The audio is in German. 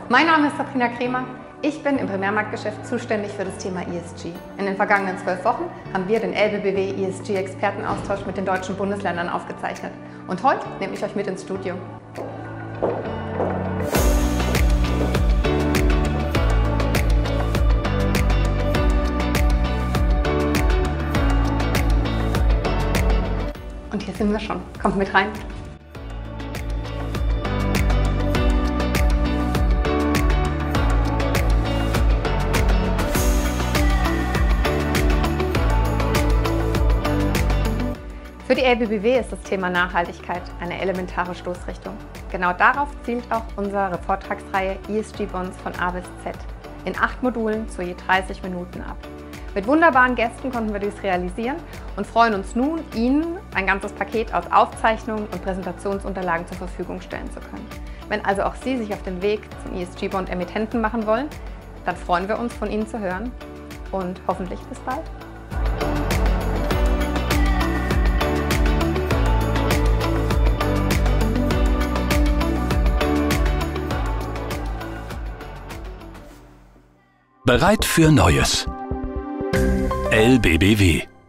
Mein Name ist Sabrina Kremer. Ich bin im Primärmarktgeschäft zuständig für das Thema ESG. In den vergangenen 12 Wochen haben wir den LBBW ESG-Expertenaustausch mit den deutschen Bundesländern aufgezeichnet. Und heute nehme ich euch mit ins Studio. Und hier sind wir schon. Kommt mit rein. Für die LBBW ist das Thema Nachhaltigkeit eine elementare Stoßrichtung. Genau darauf zielt auch unsere Vortragsreihe ESG Bonds von A bis Z in 8 Modulen zu je 30 Minuten ab. Mit wunderbaren Gästen konnten wir dies realisieren und freuen uns nun, Ihnen ein ganzes Paket aus Aufzeichnungen und Präsentationsunterlagen zur Verfügung stellen zu können. Wenn also auch Sie sich auf den Weg zum ESG Bond Emittenten machen wollen, dann freuen wir uns, von Ihnen zu hören und hoffentlich bis bald. Bereit für Neues. LBBW